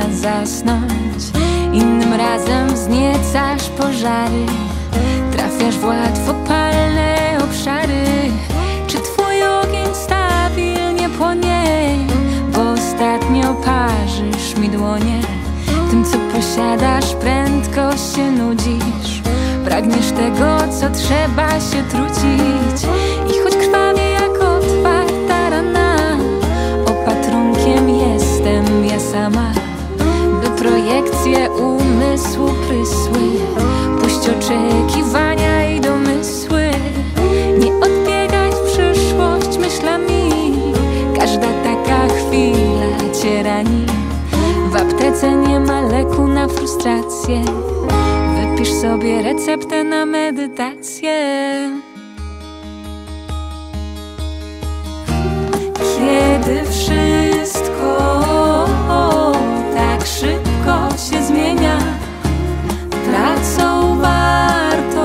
zasnąć. Innym razem wzniecasz pożary, trafiasz w łatwopalne obszary. Czy twój ogień stabilnie płonie? Bo ostatnio parzysz mi dłonie. Tym, co posiadasz, prędko się nudzisz. Pragniesz tego, co trzeba się trucić. I choć krwawie jak otwarta rana, opatrunkiem jestem ja sama. By projekcje umysłu prysły, puść oczekiwania i domysły. Nie odbiegaj w przyszłość myślami, każda taka chwila cię rani. W aptece nie ma leku na frustrację, wypisz sobie receptę na medytację. Kiedy wszystko tak szybko się zmienia, tracą wartość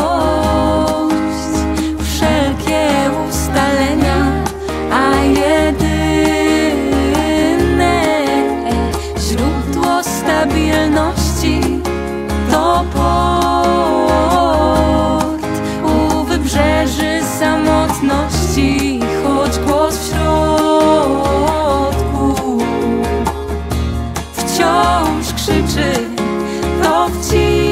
wszelkie ustalenia, a jedyne źródło stabilności to port u wybrzeży samotności. Choć głos w środku wciąż krzyczy, to w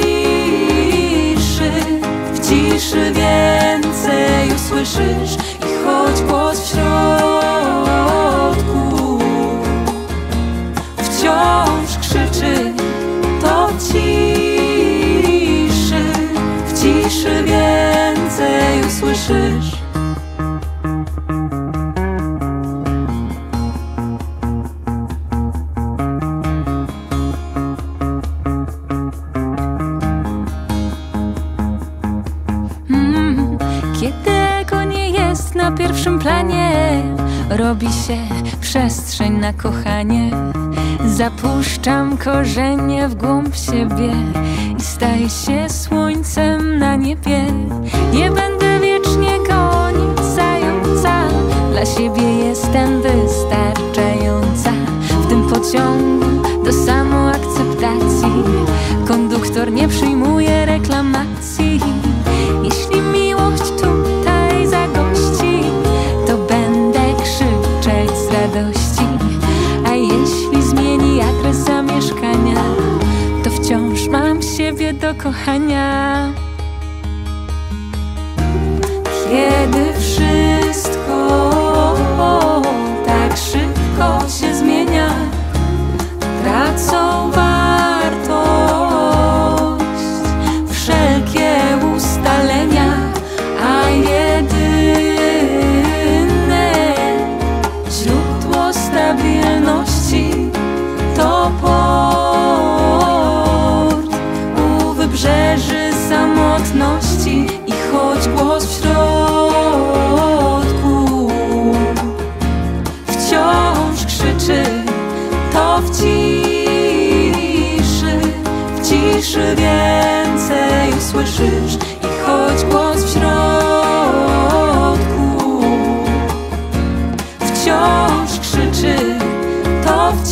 ciszy więcej usłyszysz. I choć głos w środku wciąż krzyczy, to w ciszy więcej usłyszysz. Kiedy ego nie jest na pierwszym planie, robi się przestrzeń na kochanie. Zapuszczam korzenie w głąb siebie i staję się słońcem na niebie. Nie będę wiecznie gonić zająca, dla siebie jestem wystarczająca. W tym pociągu do samoakceptacji konduktor nie przyjmuje reklamacji. Jeśli miłość tutaj zagości, to będę krzyczeć z radości. A jeśli zmieni adres zamieszkania, to wciąż mam siebie do kochania. Kiedy wszystko tak szybko się zmienia, tracą wartość wszelkie ustalenia, a jedyne źródło stabilności to port u wybrzeży samotności. I choć głos w środku wciąż krzyczy, to w ciszy więcej usłyszysz. I choć głos w środku wciąż krzyczy, to w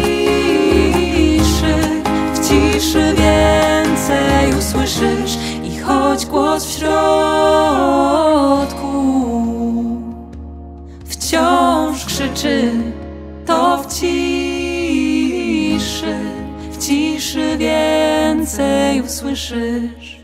ciszy więcej usłyszysz. I choć głos w środku wciąż krzyczy, to w ciszy więcej usłyszysz.